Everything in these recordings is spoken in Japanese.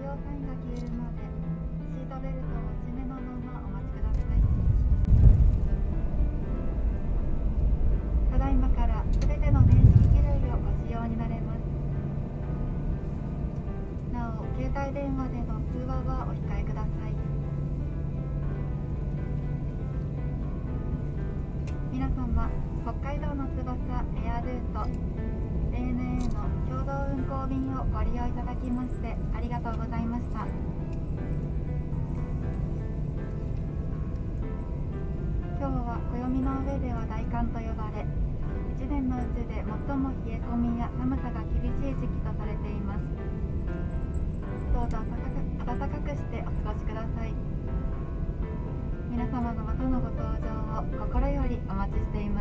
用サインが消えるまでシートベルトをお締めのままお待ちください。ただいまからすべての電子機類をご使用になれます。なお、携帯電話での通話はお控えください。皆様、北海道の翼エアルート ANA の共同運航便をご利用いただきましてありがとうございました。今日は暦の上では大寒と呼ばれ、1年のうちで最も冷え込みや寒さが厳しい時期とされています。どうぞ暖かくしてお過ごしください。皆様のまたのご搭乗を心よりお待ちしています。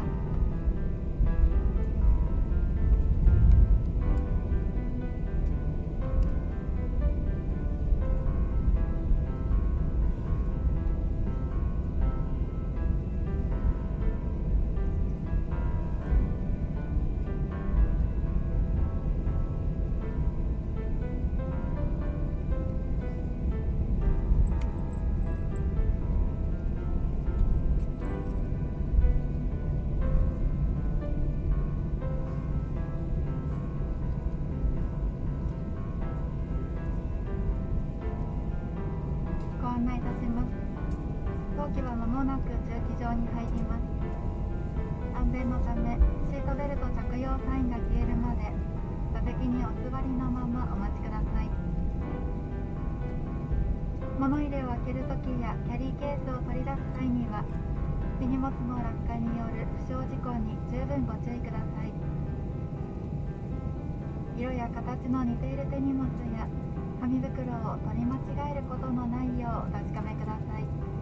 ご案内いたします。当機は間もなく駐機場に入ります。安全のためシートベルト着用サインが消えるまで座席にお座りのままお待ちください。物入れを開けるときやキャリーケースを取り出す際には手荷物の落下による負傷事故に十分ご注意ください。色や形の似ている手荷物や紙袋を取り間違えることのないようお確かめください。